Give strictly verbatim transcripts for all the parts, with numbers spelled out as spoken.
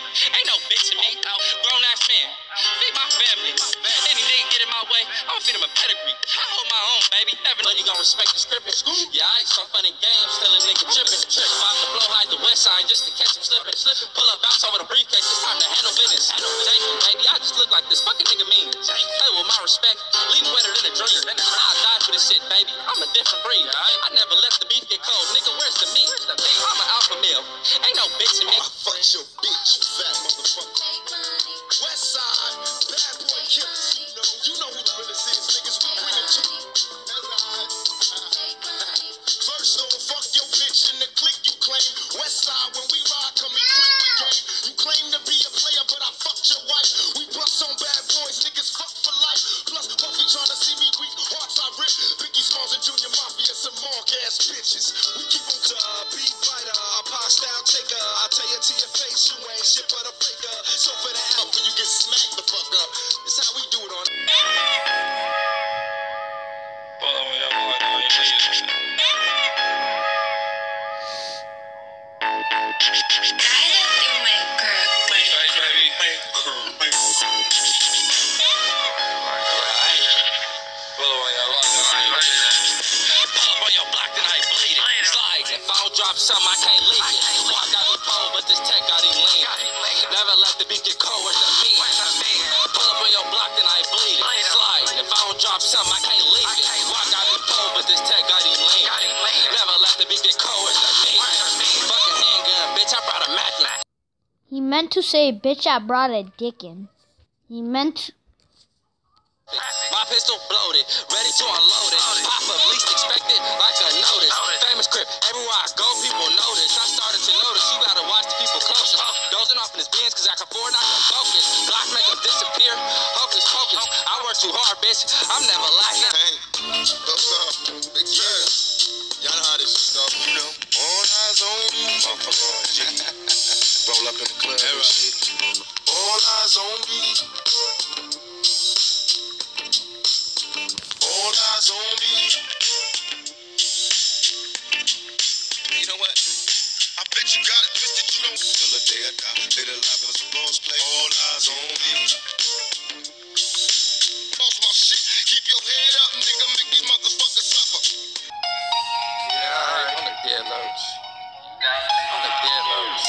Ain't no bitch in me. Grown ass man. Feed my family. Any nigga get in my way, I'ma feed him a pedigree. I hold my own, baby. Never know you gon' respect the script. Yeah, I ain't some funny games. Tell a nigga trippin'. Trip him out the blow, hide the west side just to catch him slippin'. Slippin'. Pull up, bounce over the briefcase. It's time to handle business. Thank you, baby. I just look like this fucking nigga mean. Play with my respect. Leave him wetter than a dream. I'll die for this shit, baby. I'm a different breed. I never let the beef get cold. Nigga, where's the meat? I'm an alpha male. Ain't no bitch in me. I fuck your bitch, you fat motherfucker. West side, bad boy killers. You know who the realest is, niggas. We bring it to you. First off, fuck your bitch in the clique you claim. West side, when we ride, come in quick with game. You claim to be a player, but I fucked your wife. We bust on bad boys, niggas fuck for life. Plus, Puffy trying to see me weak, hearts I rip. Biggie Smalls and Junior Mafia, some mark ass bitches. We keep them to uh, beat fighter, a pop style taker. I tell you to your face, you ain't shit but a faker. So for the help, when you get smacked the fuck up, it's how we do it on. Drop something, I can't leak it. Walk got me pole, but this tech got him lean. Never let the beat get cold, where's the meat? Pull up on your block, then I bleed it. Slide, if I don't drop something, I can't leak it. Walk got me pole, but this tech got him lean. Never let the beat get cold, where's the meat? Fucking handgun, bitch, I brought a Mac. He meant to say, bitch, I brought a dick in. He meant to. My pistol bloated, ready to unload it. Pop up, least expected, like a notice. Famous crib, everywhere I go, people notice. I started to notice, you gotta watch the people closest. Dozing off in his bins, cause I can afford not to focus. Block make them disappear, hocus pocus. I work too hard, bitch, I'm never lacking. Hey, what's up? Big yeah. Y'all know how this shit go, you know. All eyes on me. Motherfucker on G. Roll up in the club and shit. All eyes on me. All eyes on me. You know what? I bet you got it twisted. You don't feel a day or die. They the life of a sports play. All eyes on me. Boss my shit. Keep your head up, nigga. Make these motherfuckers suffer. Yeah, alright. On the dead loads. On the dead loads.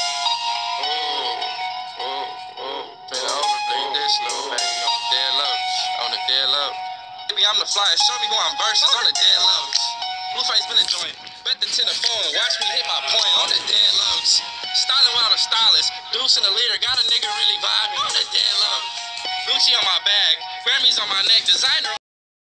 Oh, oh, oh. Better overplay this little thing. On the dead loads. On the dead loads. Baby, I'm the flyest. Show me who I'm versus on the dead lows. Blueface been a joint. Bet the ten to phone. Watch me hit my point on the dead lows. Styling without a stylist. Deuce in the leader. Got a nigga really vibing on the dead lows. Gucci on my bag. Grammys on my neck. Designer.